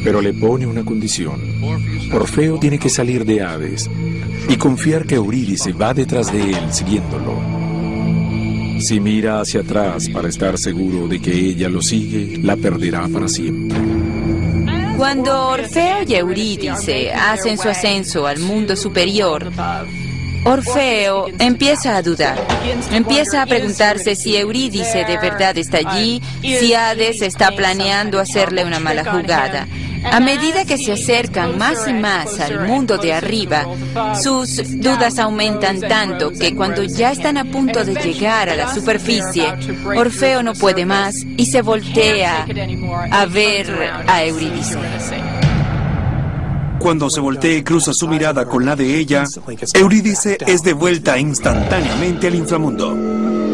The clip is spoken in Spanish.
pero le pone una condición. Orfeo tiene que salir de Hades y confiar que Eurídice va detrás de él siguiéndolo. Si mira hacia atrás para estar seguro de que ella lo sigue, la perderá para siempre. Cuando Orfeo y Eurídice hacen su ascenso al mundo superior, Orfeo empieza a dudar. Empieza a preguntarse si Eurídice de verdad está allí, si Hades está planeando hacerle una mala jugada. A medida que se acercan más y más al mundo de arriba, sus dudas aumentan tanto que cuando ya están a punto de llegar a la superficie, Orfeo no puede más y se voltea a ver a Eurídice. Cuando se voltea y cruza su mirada con la de ella, Eurídice es devuelta instantáneamente al inframundo.